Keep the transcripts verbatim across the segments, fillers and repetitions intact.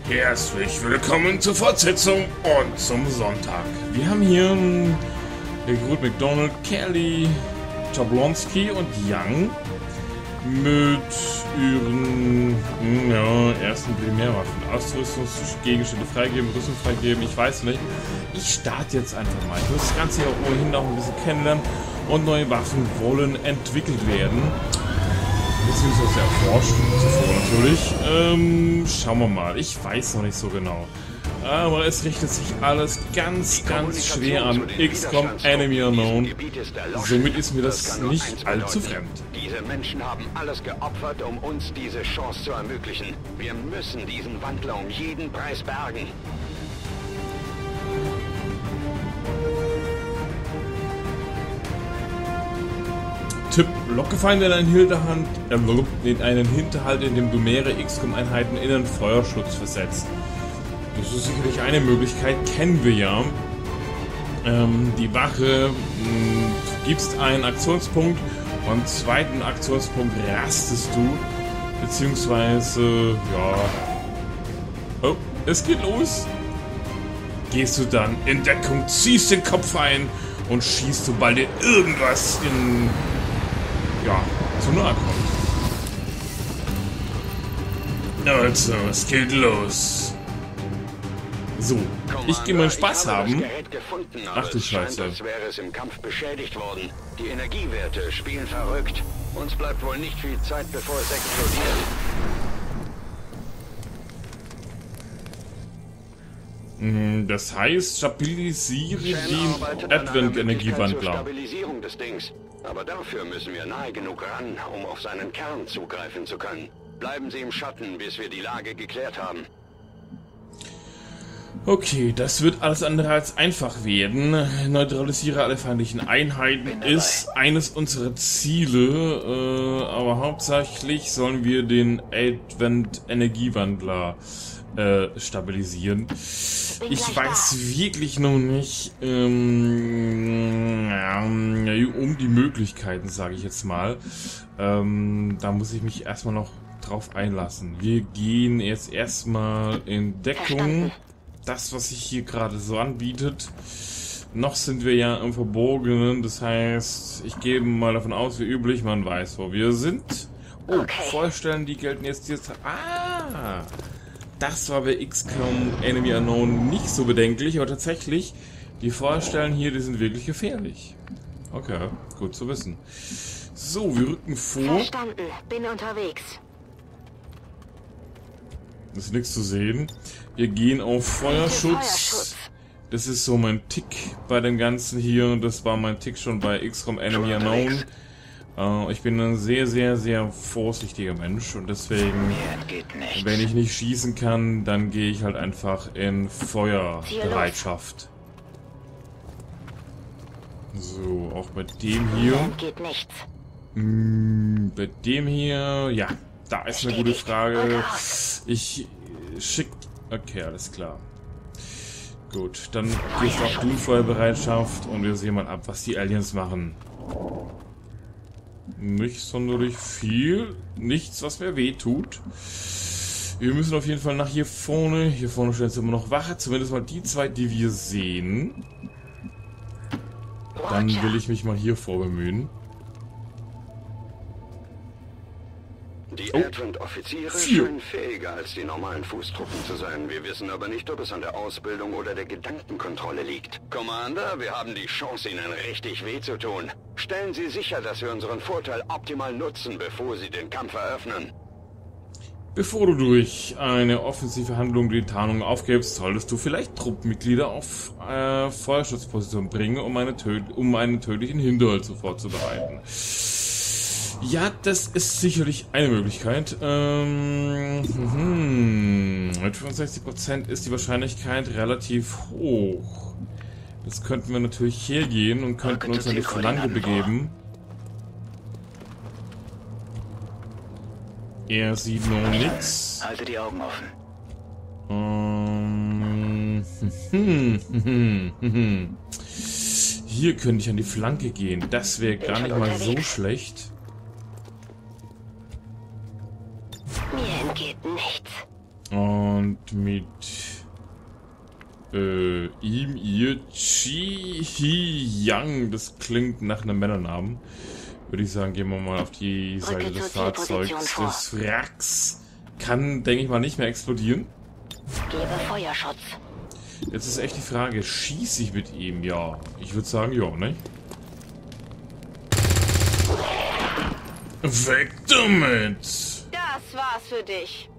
Herzlich willkommen zur Fortsetzung und zum Sonntag. Wir haben hier Groot McDonald, Kelly, Jablonski und Young mit ihren ja, ersten Primärwaffen. Ausrüstungsgegenstände freigeben, Rüstung freigeben, ich weiß nicht. Ich starte jetzt einfach mal. Ich muss das Ganze ja ohnehin noch ein bisschen kennenlernen und neue Waffen wollen entwickelt werden. Beziehungsweise erforscht, zuvor natürlich. Ähm, schauen wir mal. Ich weiß noch nicht so genau. Aber es richtet sich alles ganz, ganz schwer an X COM Enemy Unknown. Somit ist mir das nicht allzu fremd. Diese Menschen haben alles geopfert, um uns diese Chance zu ermöglichen. Wir müssen diesen Wandler um jeden Preis bergen. Tipp: Locke Feinde in einen Hinterhalt, äh, in einen Hinterhalt, in dem du mehrere X COM-Einheiten in einen Feuerschutz versetzt. Das ist sicherlich eine Möglichkeit, kennen wir ja. Ähm, die Wache, mh, gibst einen Aktionspunkt und am zweiten Aktionspunkt rastest du, beziehungsweise, ja, oh, es geht los. Gehst du dann in Deckung, ziehst den Kopf ein und schießt, sobald dir irgendwas in, ja, zu nahe kommt. Also, es geht los. So, ich gehe mal Spaß haben. Ach du Scheiße. Als wäre es im Kampf beschädigt worden. Die Energiewerte spielen verrückt. Uns bleibt wohl nicht viel Zeit, bevor es explodiert. Das heißt, stabilisiere den Advent-Energiewandler. Stabilisierung des Dings. Aber dafür müssen wir nahe genug ran, um auf seinen Kern zugreifen zu können. Bleiben Sie im Schatten, bis wir die Lage geklärt haben. Okay, das wird alles andere als einfach werden. Neutralisiere alle feindlichen Einheiten ist eines unserer Ziele, äh, aber hauptsächlich sollen wir den Advent-Energiewandler äh, stabilisieren. Ich weiß wirklich noch nicht ähm, ja, um die Möglichkeiten, sage ich jetzt mal. Ähm, da muss ich mich erstmal noch drauf einlassen. Wir gehen jetzt erstmal in Deckung. Das, was sich hier gerade so anbietet. Noch sind wir ja im Verborgenen, das heißt, ich gehe mal davon aus, wie üblich, man weiß, wo wir sind. Oh, okay. Vorstellen, die gelten jetzt jetzt. Ah! Das war bei X COM Enemy Unknown nicht so bedenklich, aber tatsächlich, die Vorstellen hier, die sind wirklich gefährlich. Okay, gut zu wissen. So, wir rücken vor. Verstanden, bin unterwegs. Ist nichts zu sehen. Wir gehen auf Feuerschutz. Das ist so mein Tick bei dem Ganzen hier. Das war mein Tick schon bei X COM Enemy Unknown. Äh, ich bin ein sehr, sehr, sehr vorsichtiger Mensch. Und deswegen, wenn ich nicht schießen kann, dann gehe ich halt einfach in Feuerbereitschaft. So, auch bei dem hier. Hm, bei dem hier, ja. Da ist eine gute Frage. Ich schick... Okay, alles klar. Gut, dann gehst du auf die Feuerbereitschaft und wir sehen mal ab, was die Aliens machen. Nicht sonderlich viel. Nichts, was mir weh tut. Wir müssen auf jeden Fall nach hier vorne. Hier vorne steht jetzt immer noch Wache. Zumindest mal die zwei, die wir sehen. Dann will ich mich mal hier vorbemühen. Die Oh. Advent-Offiziere scheinen fähiger als die normalen Fußtruppen zu sein. Wir wissen aber nicht, ob es an der Ausbildung oder der Gedankenkontrolle liegt. Commander, wir haben die Chance, Ihnen richtig weh zu tun. Stellen Sie sicher, dass wir unseren Vorteil optimal nutzen, bevor Sie den Kampf eröffnen. Bevor du durch eine offensive Handlung die Tarnung aufgibst, solltest du vielleicht Truppenmitglieder auf äh, Feuerschutzposition bringen, um, eine Tö- um einen tödlichen Hinterhalt vorzubereiten. Ja, das ist sicherlich eine Möglichkeit. Ähm, hm, mit fünfundsechzig Prozent ist die Wahrscheinlichkeit relativ hoch. Das könnten wir natürlich hergehen und könnten uns an die Flanke begeben. Er sieht noch nichts. Halte die Augen offen. Ähm, hm, hm, hm, hm. Hier könnte ich an die Flanke gehen. Das wäre gar nicht mal so schlecht. Mir entgeht nichts. Und Und mit äh, ihm, ihr, Chi Hi Yang, das klingt nach einem Männernamen, würde ich sagen, gehen wir mal auf die Seite des Fahrzeugs. Des Wracks kann, denke ich mal, nicht mehr explodieren. Gebe Feuerschutz. Jetzt ist echt die Frage, schieße ich mit ihm? Ja, ich würde sagen, ja, ne? Weg damit! Das war's für dich.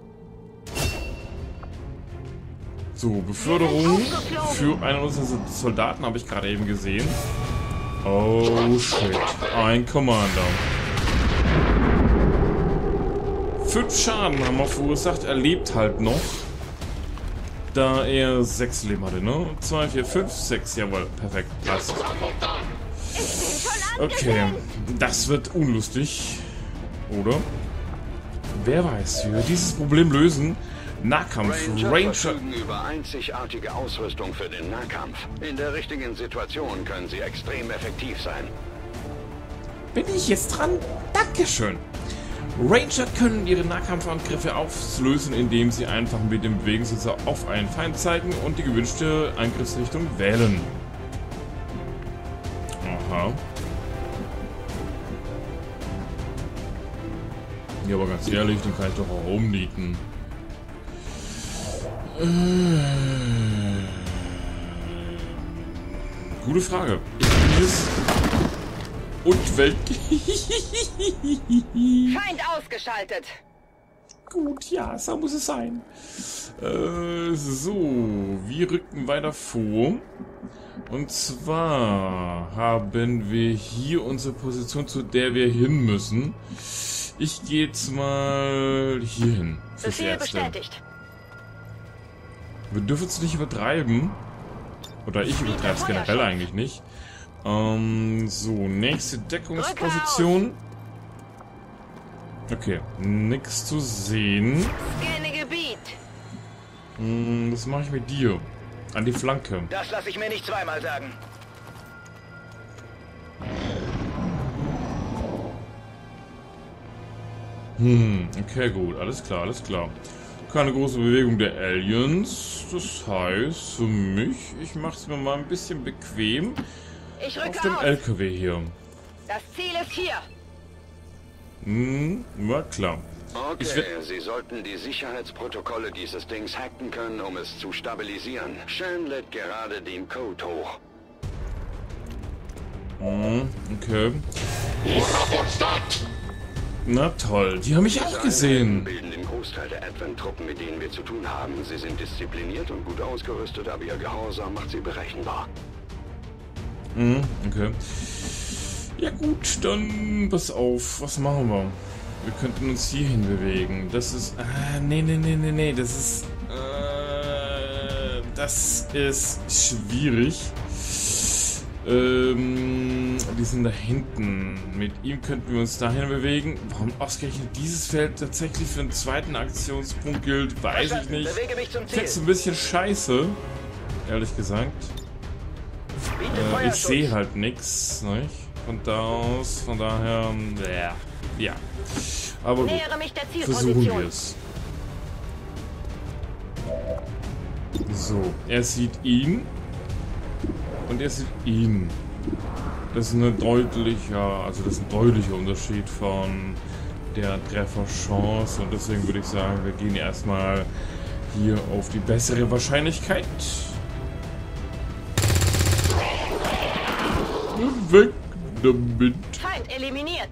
So, Beförderung für einen unserer Soldaten habe ich gerade eben gesehen. Oh shit, ein Commander. Fünf Schaden haben wir verursacht, er lebt halt noch. Da er sechs Leben hatte, ne? Zwei, vier, fünf, sechs, jawohl, perfekt, passt. Okay, das wird unlustig, oder? Wer weiß, wie wir dieses Problem lösen. Nahkampf, Ranger, Ranger verfügen über einzigartige Ausrüstung für den Nahkampf. In der richtigen Situation können sie extrem effektiv sein. Bin ich jetzt dran? Dankeschön. Ranger können ihre Nahkampfangriffe auslösen, indem sie einfach mit dem Bewegungssensor auf einen Feind zeigen und die gewünschte Angriffsrichtung wählen. Aha. Ja, aber ganz ehrlich, den kann ich doch auch umnieten. Äh, gute Frage. Ist und Welt. Feind ausgeschaltet. Gut, ja, so muss es sein. Äh, so, wir rücken weiter vor. Und zwar haben wir hier unsere Position, zu der wir hin müssen. Ich gehe jetzt mal hier hin. Befehl bestätigt. Wir dürfen es nicht übertreiben. Oder ich übertreibe es generell eigentlich nicht. Ähm, so, nächste Deckungsposition. Okay, nichts zu sehen. Scanne Gebiet. Hm, was mache ich mit dir? An die Flanke. Das lasse ich mir nicht zweimal sagen. Hm, okay, gut, alles klar, alles klar. Keine große Bewegung der Aliens. Das heißt für mich, ich mache es mir mal ein bisschen bequem. Ich rücke Auf dem aus. L K W hier. Das Ziel ist hier. Hm, war klar. Okay, Ich will- Sie sollten die Sicherheitsprotokolle dieses Dings hacken können, um es zu stabilisieren. Shan lädt gerade den Code hoch. Hm, okay. Na toll, die haben mich auch gesehen. Bilden den Großteil der Advent-Truppen, mit denen wir zu tun haben. Sie sind diszipliniert und gut ausgerüstet, aber ihr Gehorsam macht sie berechenbar. Hm, okay. Ja gut, dann pass auf, was machen wir? Wir könnten uns hierhin bewegen. Das ist... Ah, nee, nee, nee, nee, nee, das ist... Äh, das ist schwierig. Ähm, die sind da hinten. Mit ihm könnten wir uns dahin bewegen. Warum ausgerechnet dieses Feld tatsächlich für einen zweiten Aktionspunkt gilt, weiß ich nicht. Bewege mich zum Ich Ziel. finde es ein bisschen scheiße, ehrlich gesagt. Biete Äh, ich Feuerschutz. sehe halt nichts, nicht? Von da aus, von daher, ja, ja. Aber gut, Nähere mich der versuchen Zielposition. wir es. So, er sieht ihn und er sieht ihn. Das ist eine deutlicher, also das ist ein deutlicher Unterschied von der Trefferchance und deswegen würde ich sagen, wir gehen erstmal hier auf die bessere Wahrscheinlichkeit. Und weg damit. Feind eliminiert.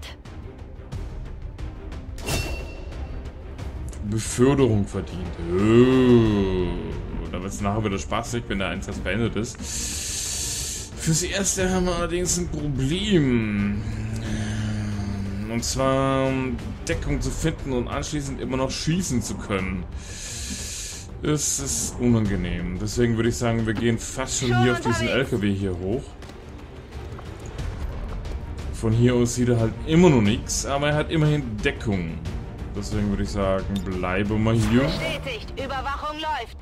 Beförderung verdient. Oh, da wird es nachher wieder spaßig, wenn der Einsatz beendet ist. Fürs Erste haben wir allerdings ein Problem. Und zwar Deckung zu finden und anschließend immer noch schießen zu können. Es ist unangenehm. Deswegen würde ich sagen, wir gehen fast schon hier auf diesen L K W hier hoch. Von hier aus sieht er halt immer noch nichts, aber er hat immerhin Deckung. Deswegen würde ich sagen, bleibe mal hier. Bestätigt. Überwachung läuft.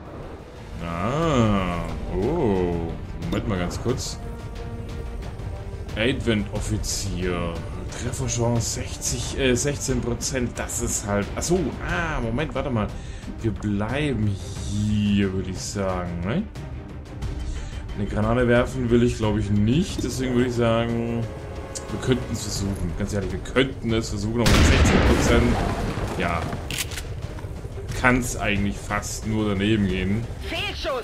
Ah, oh. Moment mal ganz kurz. Advent-Offizier. Trefferchance sechzig, äh, sechzehn Prozent. Das ist halt... Achso, ah, Moment, warte mal. Wir bleiben hier, würde ich sagen. Ne? Eine Granate werfen will ich, glaube ich, nicht. Deswegen würde ich sagen, wir könnten es versuchen. Ganz ehrlich, wir könnten es versuchen. Aber sechzig Prozent. Ja. Kann es eigentlich fast nur daneben gehen. Fehlschuss!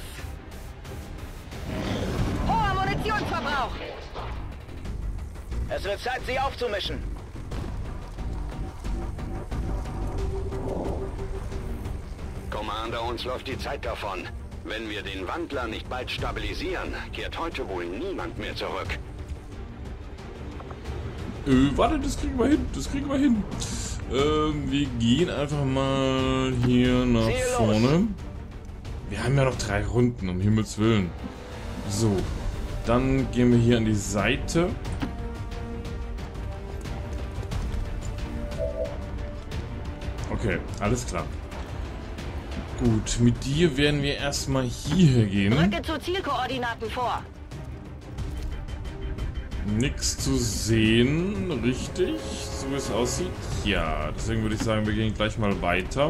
Hoher Munitionsverbrauch! Es wird Zeit, sie aufzumischen. Commander, uns läuft die Zeit davon. Wenn wir den Wandler nicht bald stabilisieren, kehrt heute wohl niemand mehr zurück. Äh, warte, das kriegen wir hin. Das kriegen wir hin. Ähm, wir gehen einfach mal hier nach vorne. Wir haben ja noch drei Runden, um Himmels Willen. So, dann gehen wir hier an die Seite. Okay, alles klar. Gut, mit dir werden wir erstmal hierher gehen. Rücke zu Zielkoordinaten vor. Nix zu sehen, richtig, so wie es aussieht. Ja, deswegen würde ich sagen, wir gehen gleich mal weiter.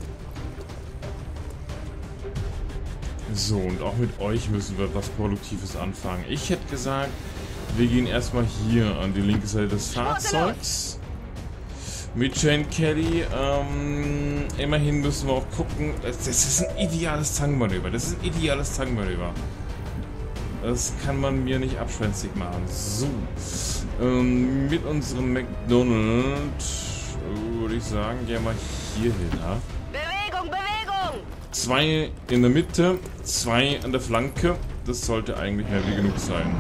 So, und auch mit euch müssen wir etwas Produktives anfangen. Ich hätte gesagt, wir gehen erstmal hier an die linke Seite des Fahrzeugs. Mit Jane Kelly, ähm, immerhin müssen wir auch gucken. Das, das ist ein ideales Zangmanöver. Das ist ein ideales Zangmanöver. Das kann man mir nicht abschwänzig machen. So. Ähm, mit unserem McDonald äh, würde ich sagen, gehen wir mal hier hin. Ja? Bewegung, Bewegung! Zwei in der Mitte, zwei an der Flanke. Das sollte eigentlich mehr wie genug sein.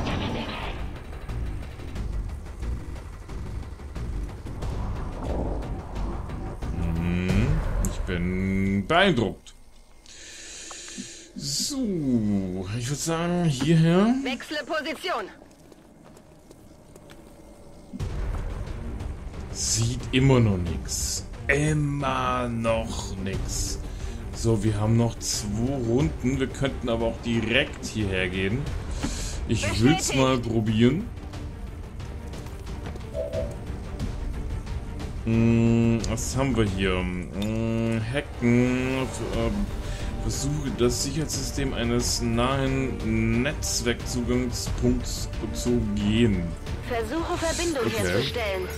Mhm. Ich bin beeindruckt. So, ich würde sagen, hierher. Wechsle Position. Sieht immer noch nichts. Immer noch nichts. So, wir haben noch zwei Runden. Wir könnten aber auch direkt hierher gehen. Ich will es mal probieren. Hm, was haben wir hier? Hm, Hacken. Äh, Versuche das Sicherheitssystem eines nahen Netzwerkzugangspunkts zu gehen. Versuche Verbindung Okay. herzustellen.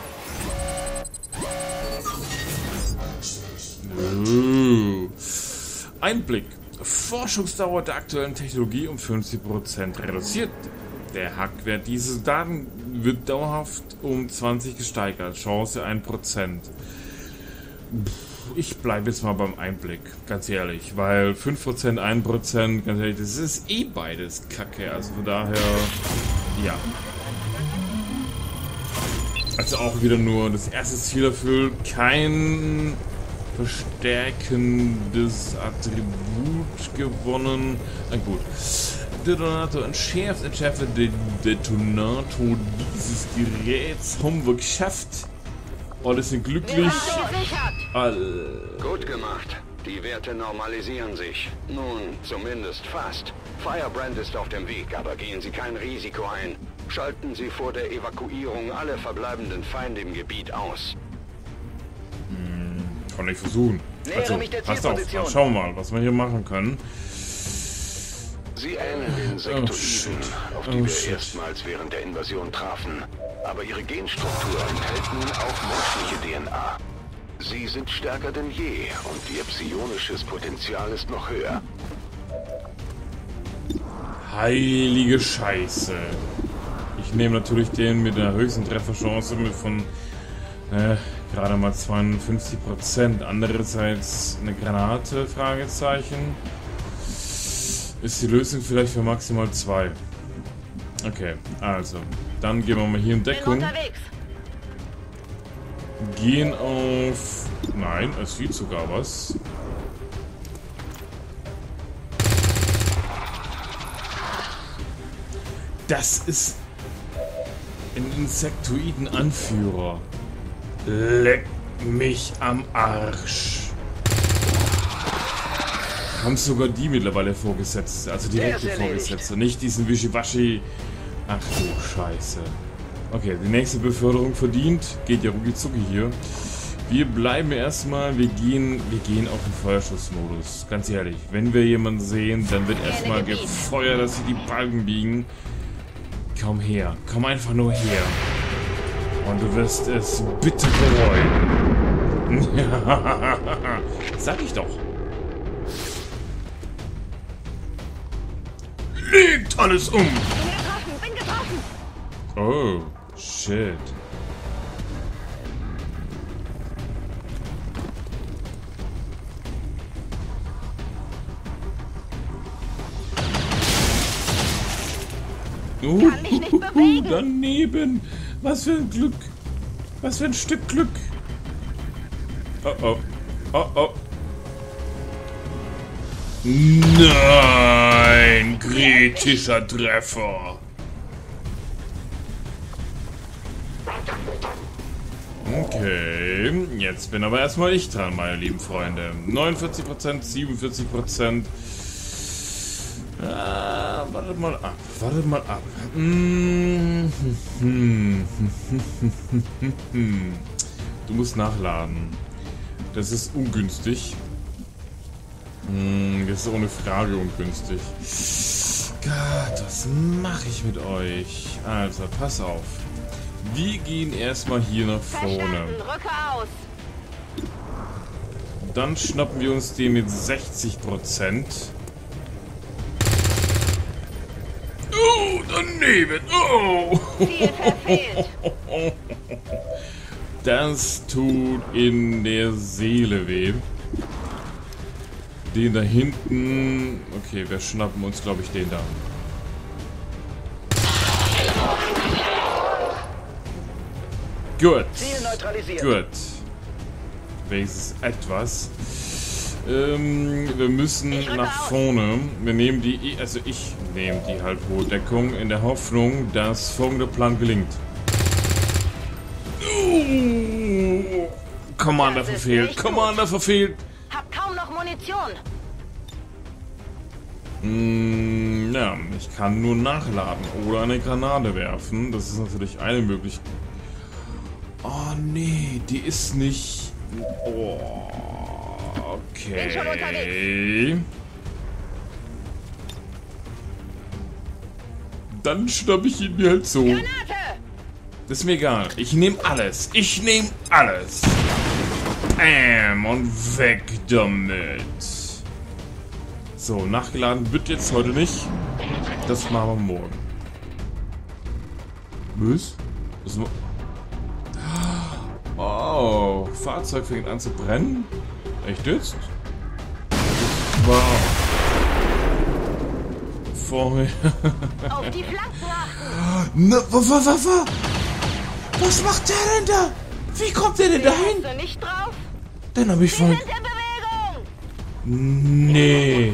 Oh. Einblick. Forschungsdauer der aktuellen Technologie um fünfzig Prozent reduziert. Der Hackwert dieses Daten wird dauerhaft um zwanzig gesteigert. Chance ein Prozent. Ich bleibe jetzt mal beim Einblick, ganz ehrlich, weil fünf Prozent, ein Prozent, ganz ehrlich, das ist eh beides Kacke, also von daher, ja. Also auch wieder nur das erste Ziel erfüllt, kein verstärkendes Attribut gewonnen, na gut. Detonator entschärft, entschärft den Detonator dieses Geräts, haben wir geschafft. Alle sind glücklich. Alle. Gut gemacht. Die Werte normalisieren sich. Nun, zumindest fast. Firebrand ist auf dem Weg, aber gehen Sie kein Risiko ein. Schalten Sie vor der Evakuierung alle verbleibenden Feinde im Gebiet aus. Hm, kann ich versuchen. Nähere Also, mich der passt auf. Zielposition. Dann schauen wir mal, was wir hier machen können. Sie ähneln den Sektoiden, Oh, auf die oh, wir shit. erstmals während der Invasion trafen. Aber ihre Genstruktur enthält nun auch menschliche D N A. Sie sind stärker denn je und ihr psionisches Potenzial ist noch höher. Heilige Scheiße. Ich nehme natürlich den mit der höchsten Trefferchance mit von äh, gerade mal zweiundfünfzig Prozent. Andererseits eine Granate, Fragezeichen. Ist die Lösung vielleicht für maximal zwei. Okay, also. Dann gehen wir mal hier in Bin Deckung. unterwegs. Gehen auf... Nein, es sieht sogar was. Das ist ein Insektoiden-Anführer. Leck mich am Arsch. Haben sogar die mittlerweile Vorgesetzte, also direkte Der ist erledigt. Vorgesetzte, nicht diesen Wischiwaschi. Ach du Scheiße. Okay, die nächste Beförderung verdient. Geht ja rucki zucki hier. Wir bleiben erstmal, wir gehen, wir gehen auf den Feuerschussmodus. Ganz ehrlich, wenn wir jemanden sehen, dann wird erstmal gefeuert, dass hier die Balken liegen. Komm her, komm einfach nur her. Und du wirst es bitte bereuen. Sag ich doch. Legt alles um. Bin getroffen, bin getroffen. Oh, shit. Uh, Kann mich nicht bewegen. daneben. Was für ein Glück. Was für ein Stück Glück. Oh oh. Oh oh. Nein, kritischer Treffer. Okay, jetzt bin aber erstmal ich dran, meine lieben Freunde. neunundvierzig Prozent, siebenundvierzig Prozent. Ah, wartet mal ab, wartet mal ab. Mm -hmm. Du musst nachladen. Das ist ungünstig. Mm, das ist ohne Frage ungünstig. Gott, was mache ich mit euch? Also, pass auf. Wir gehen erstmal hier nach vorne. Verstanden, rücke aus. Dann schnappen wir uns den mit sechzig Prozent. Oh, daneben. Oh. Ziel verfehlt. Das tut in der Seele weh. Den da hinten... Okay, wir schnappen uns, glaube ich, den da. Gut. Ziel neutralisiert. Gut. Wenigstens etwas. Ähm, wir müssen nach vorne. Wir nehmen die... Also ich nehme die halt hohe Deckung in der Hoffnung, dass folgender Plan gelingt. Uh, Commander verfehlt. Commander verfehlt. Hab kaum noch Munition. Mm, ja, ich kann nur nachladen oder eine Granate werfen. Das ist natürlich eine Möglichkeit. Oh nee, die ist nicht... Oh, Bin schon okay. Dann schnapp ich ihn mir halt so. Granate! Das ist mir egal. Ich nehme alles. Ich nehme alles. Bam, und weg damit. So, nachgeladen wird jetzt heute nicht. Das machen wir morgen. Was? Was? Oh, Fahrzeug fängt an zu brennen. Echt jetzt? Wow. Vorher. Auf die Flanken achten. Na, wa, wa, wa, wa? Was macht der denn da? Wie kommt der denn dahin? Bist du nicht drauf? Dann hab ich Wir voll... sind in Bewegung. Nee.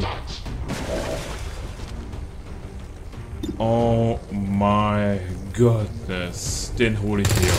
Oh my goodness. Den hole ich mir.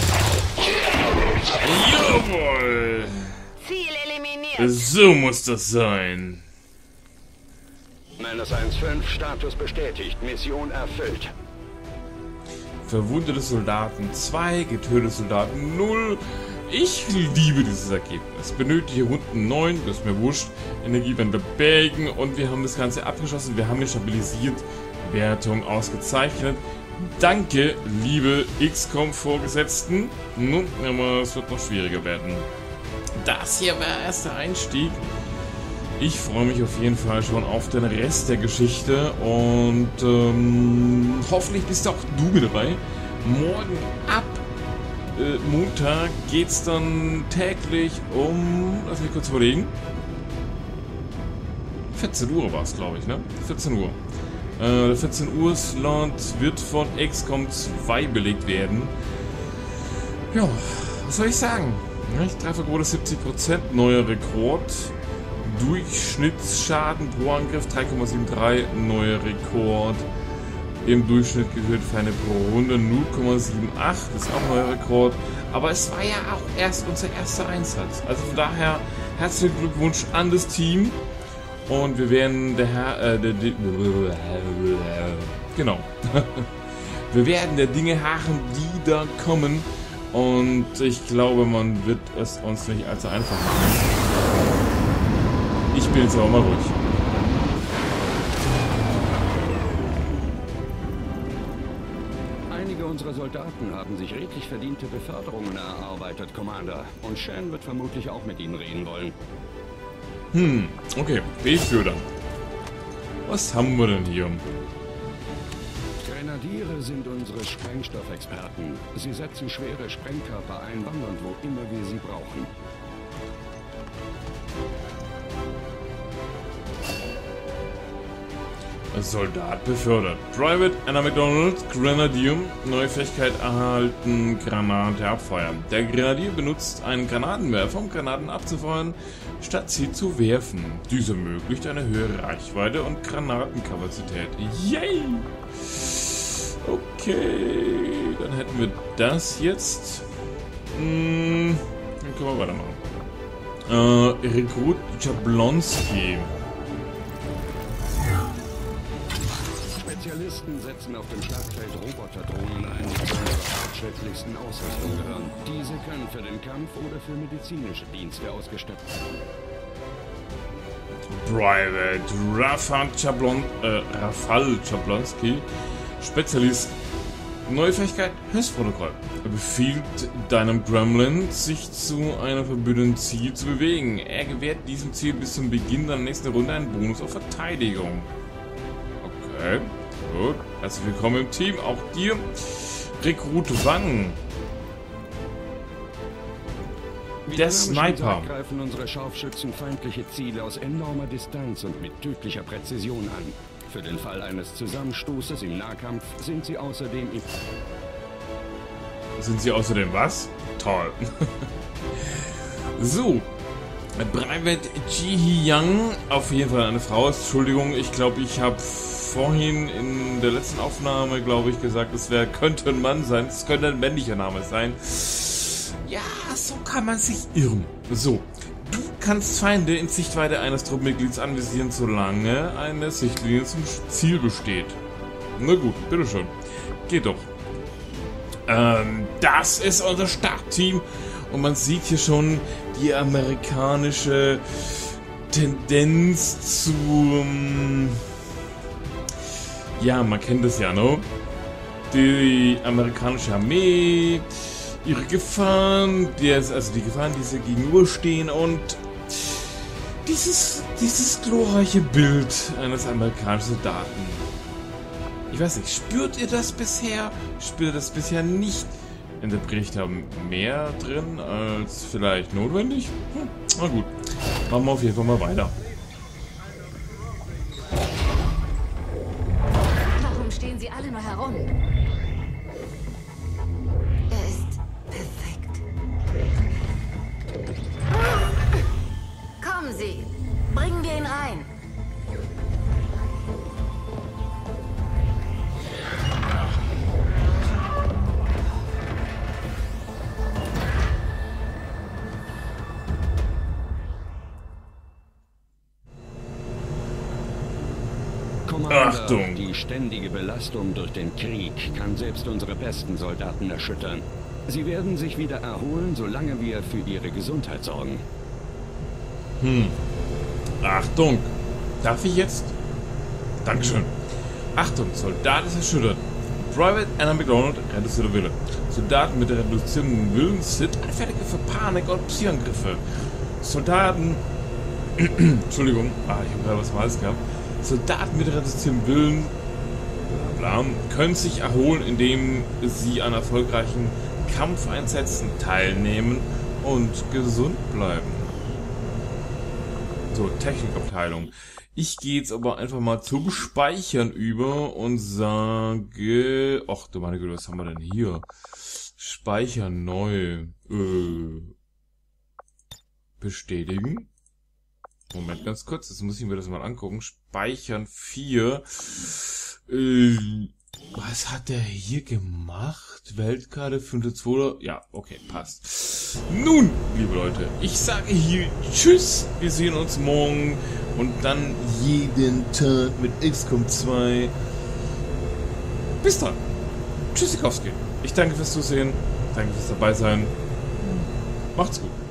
Jawohl. Ziel eliminiert. So muss das sein. Menace eins fünf, Status bestätigt, Mission erfüllt. Verwundete Soldaten zwei, getötete Soldaten null. Ich liebe dieses Ergebnis. Benötige Runden neun, das ist mir wurscht. Energiewende bergen und wir haben das Ganze abgeschlossen. Wir haben die stabilisiert. Wertung ausgezeichnet. Danke, liebe X COM-Vorgesetzten. Nun, aber es wird noch schwieriger werden. Das hier war der erste Einstieg. Ich freue mich auf jeden Fall schon auf den Rest der Geschichte und ähm, hoffentlich bist auch du mit dabei. Morgen ab äh, Montag geht es dann täglich um, lass mich kurz überlegen, vierzehn Uhr war es, glaube ich, ne? vierzehn Uhr. Äh, der vierzehn Uhr Slot wird von X COM zwei belegt werden. Ja, was soll ich sagen? Trefferquote siebzig Prozent, neuer Rekord. Durchschnittsschaden pro Angriff drei Komma dreiundsiebzig, neuer Rekord. Im Durchschnitt gehört für eine pro Runde null Komma achtzundsiebzig, das ist auch ein neuer Rekord. Aber es war ja auch erst unser erster Einsatz. Also von daher herzlichen Glückwunsch an das Team. Und wir werden der Herr, äh, der, der, genau. Wir werden der Dinge harren, die da kommen. Und ich glaube, man wird es uns nicht allzu einfach machen. Ich bin jetzt aber mal ruhig. Einige unserer Soldaten haben sich redlich verdiente Beförderungen erarbeitet, Commander. Und Shan wird vermutlich auch mit ihnen reden wollen. Hm, okay. B-Führer. Was haben wir denn hier? Grenadiere sind unsere Sprengstoffexperten. Sie setzen schwere Sprengkörper ein, wann und wo immer wir sie brauchen. Soldat befördert. Private Anna McDonald, Grenadier. Neue Fähigkeit erhalten, Granate abfeuern. Der Grenadier benutzt einen Granatenwerfer, um Granaten abzufeuern, statt sie zu werfen. Diese ermöglicht eine höhere Reichweite und Granatenkapazität. Yay! Okay, dann hätten wir das jetzt. Hm, dann können wir weitermachen. Äh, Rekrut Jablonski. Spezialisten setzen auf dem Schlachtfeld Roboterdrohnen ein, die zu unserer fortschrittlichsten Ausrüstung gehören. Diese können für den Kampf oder für medizinische Dienste ausgestattet werden. Private Rafal Chablon, äh, Rafal Chablonski, Spezialist. Neue Fähigkeit, Höchstprotokoll. Er befiehlt deinem Gremlin, sich zu einem verbündeten Ziel zu bewegen. Er gewährt diesem Ziel bis zum Beginn der nächsten Runde einen Bonus auf Verteidigung. Okay, gut. Herzlich willkommen im Team, auch dir. Rekrut Wang. Der Sniper. Greifen unsere Scharfschützen feindliche Ziele aus enormer Distanz und mit tödlicher Präzision an. Für den Fall eines Zusammenstoßes im Nahkampf sind sie außerdem... Sind sie außerdem was? Toll. So. Private Ji Young. Auf jeden Fall eine Frau. Entschuldigung, ich glaube, ich habe vorhin in der letzten Aufnahme, glaube ich, gesagt, es wäre, könnte ein Mann sein. Es könnte ein männlicher Name sein. Ja, so kann man sich irren. So. Du kannst Feinde in Sichtweite eines Truppenmitglieds anvisieren, solange eine Sichtlinie zum Ziel besteht. Na gut, bitteschön. Geht doch. Ähm, das ist unser Startteam. Und man sieht hier schon die amerikanische Tendenz zu... Um, ja, man kennt es ja, ne? Die amerikanische Armee... ihre Gefahren, die, also die Gefahren, die sie gegenüberstehen und dieses, dieses glorreiche Bild eines amerikanischen Soldaten. Ich weiß nicht, spürt ihr das bisher? Spürt ihr das bisher nicht? In der Bericht haben mehr drin als vielleicht notwendig? Hm, na gut, machen wir auf jeden Fall mal weiter. Warum stehen sie alle nur herum? Er ist perfekt. Kommen Sie, bringen wir ihn rein. Achtung! Die ständige Belastung durch den Krieg kann selbst unsere besten Soldaten erschüttern. Sie werden sich wieder erholen, solange wir für ihre Gesundheit sorgen. Hm. Achtung! Darf ich jetzt? Dankeschön. Achtung, Soldat ist erschüttert. Private Anna McDonald, reduzierter Wille. Soldaten mit reduziertem Willen sind anfällig für Panik und Psyangriffe. Soldaten... Entschuldigung, ah, ich habe gerade was Mals gehabt. Soldaten mit reduziertem Willen bla bla, können sich erholen, indem sie an erfolgreichen Kampfeinsätzen teilnehmen und gesund bleiben. So, Technikabteilung. Ich gehe jetzt aber einfach mal zum Speichern über und sage... Ach du meine Güte, was haben wir denn hier? Speichern neu. Äh, bestätigen. Moment, ganz kurz, jetzt muss ich mir das mal angucken. Speichern vier. Äh, was hat der hier gemacht? Weltkarte fünfte zweite Ja, okay, passt. Nun, liebe Leute, ich sage hier Tschüss. Wir sehen uns morgen und dann jeden Tag mit X COM zwei. Bis dann. Tschüssikowski. Ich danke fürs Zusehen. Danke fürs dabei sein. Macht's gut.